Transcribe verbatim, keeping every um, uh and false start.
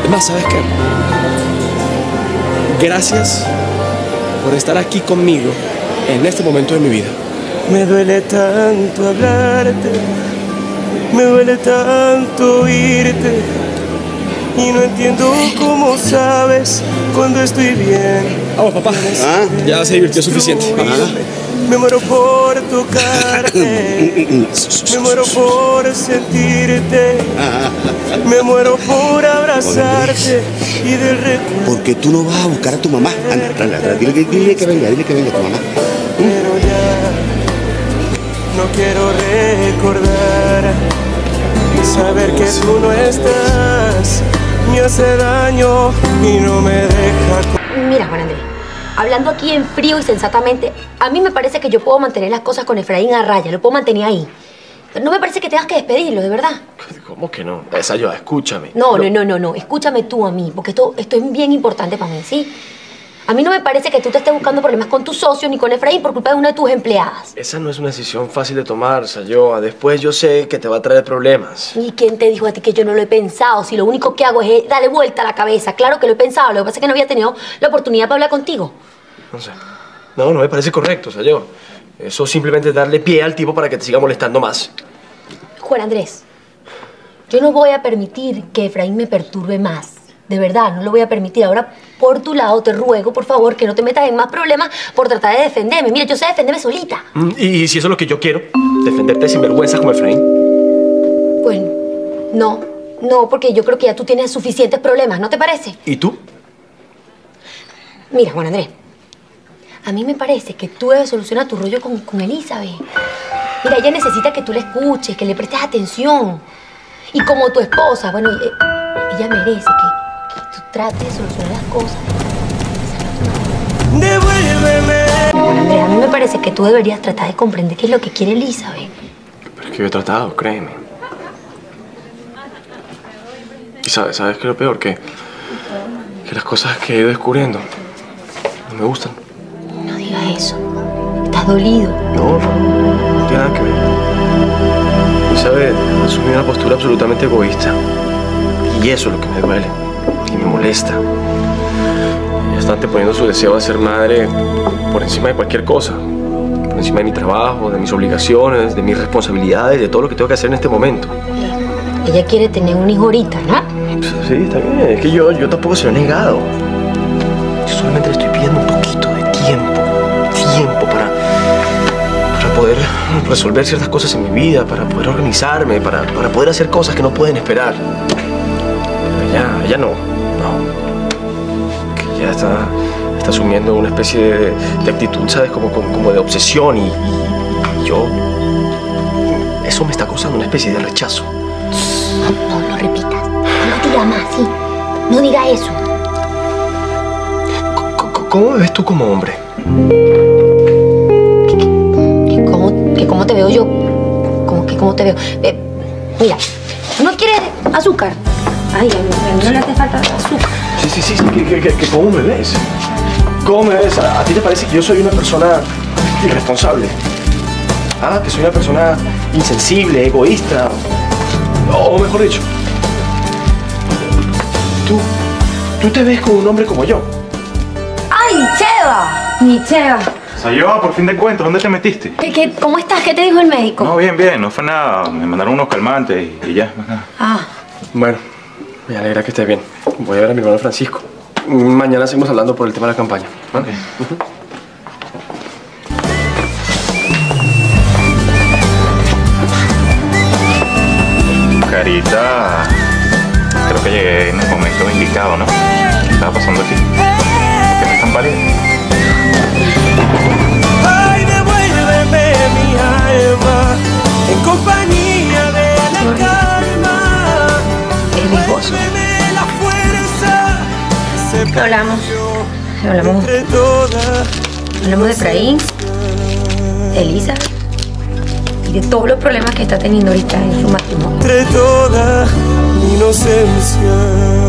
Además, ¿sabes qué? Gracias por estar aquí conmigo en este momento de mi vida. Me duele tanto hablarte, me duele tanto oírte, y no entiendo cómo sabes cuando estoy bien. Vamos, papá. ¿Ah? Ya se divirtió suficiente. Ajá. Me muero por tocarte, me muero por sentirte, me muero por abrazarte y del recuerdo. ¿Por qué tú no vas a buscar a tu mamá? Anda, anda, anda, dile, dile que venga, dile que venga tu mamá. Pero ya no quiero recordar, saber que tú no estás me hace daño y no me deja. Mira, Juan Andrés, hablando aquí en frío y sensatamente, a mí me parece que yo puedo mantener las cosas con Efraín a raya, lo puedo mantener ahí. No me parece que tengas que despedirlo, de verdad. ¿Cómo que no? Sayoa, escúchame. No, no, no, no, no, escúchame tú a mí, porque esto, esto es bien importante para mí, ¿sí? A mí no me parece que tú te estés buscando problemas con tu socio ni con Efraín por culpa de una de tus empleadas. Esa no es una decisión fácil de tomar, Sayoa. Después yo sé que te va a traer problemas. ¿Y quién te dijo a ti que yo no lo he pensado? Si lo único que hago es darle vuelta a la cabeza. Claro que lo he pensado, lo que pasa es que no había tenido la oportunidad para hablar contigo. No sé. No, no me parece correcto, Sayoa. Eso simplemente es darle pie al tipo para que te siga molestando más. Juan Andrés, yo no voy a permitir que Efraín me perturbe más. De verdad, no lo voy a permitir. Ahora, por tu lado, te ruego, por favor, que no te metas en más problemas por tratar de defenderme. Mira, yo sé defenderme solita. ¿Y, y si eso es lo que yo quiero? ¿Defenderte de sinvergüenza como Efraín? Bueno, no. No, porque yo creo que ya tú tienes suficientes problemas, ¿no te parece? ¿Y tú? Mira, Juan Andrés, a mí me parece que tú debes solucionar tu rollo con, con Elizabeth. Mira, ella necesita que tú le escuches, que le prestes atención. Y como tu esposa, bueno, ella merece que, que tú trates de solucionar las cosas. Devuélveme. Juan Andrés, a mí me parece que tú deberías tratar de comprender qué es lo que quiere Elizabeth. Pero es que yo he tratado, créeme. Y sabes, ¿sabes qué es lo peor? Que, que las cosas que he ido descubriendo no me gustan. No digas eso. Estás dolido. No, no, no tiene nada que ver. Elizabeth ha asumido una postura absolutamente egoísta. Y eso es lo que me duele. Y me molesta. Ella está anteponiendo su deseo de ser madre por encima de cualquier cosa. Por encima de mi trabajo, de mis obligaciones, de mis responsabilidades, de todo lo que tengo que hacer en este momento. Ella quiere tener un hijo ahorita, ¿no? Pues sí, está bien. Es que yo, yo tampoco se lo he negado. Yo solamente le estoy pidiendo un poquito de tiempo. Tiempo para, para poder resolver ciertas cosas en mi vida, para poder organizarme, para, para poder hacer cosas que no pueden esperar. Pero ella, ella no, no. Que ella está, está asumiendo una especie de, de actitud, ¿sabes? Como, como, como de obsesión y, y, y yo... Eso me está causando una especie de rechazo. No lo repitas. No diga más, ¿sí? No diga eso. ¿Cómo me ves tú como hombre? ¿Que cómo, que cómo te veo yo? ¿Cómo que cómo te veo? Eh, mira, ¿no quieres azúcar? Ay, a mí no le hace falta azúcar. Sí, sí, sí. ¿Que, que, que, que ¿Cómo me ves? ¿Cómo me ves? ¿A, ¿A ti te parece que yo soy una persona irresponsable? ¿Ah? ¿Que soy una persona insensible, egoísta? O mejor dicho, tú, tú te ves como un hombre como yo. ¡Ay, Cheva! Mi Cheva. Sayoa, por fin de cuentas, ¿dónde te metiste? ¿Qué, qué, ¿Cómo estás? ¿Qué te dijo el médico? No, bien, bien, no fue nada. Me mandaron unos calmantes y, y ya. Ah. Bueno, me alegra que estés bien. Voy a ver a mi hermano Francisco. Mañana seguimos hablando por el tema de la campaña. Ok. Uh-huh. Carita, creo que llegué en el momento indicado, ¿no? ¿Qué estaba pasando aquí? ¿Por qué me están pariendo? Ay, devuélveme mi alma en compañía de la calma. Es mi esposo. Devuélveme la fuerza. ¿Qué hablamos? Hablamos. Hablamos de Efraín, Elizabeth y de todos los problemas que está teniendo ahorita en su matrimonio. Entre toda mi inocencia.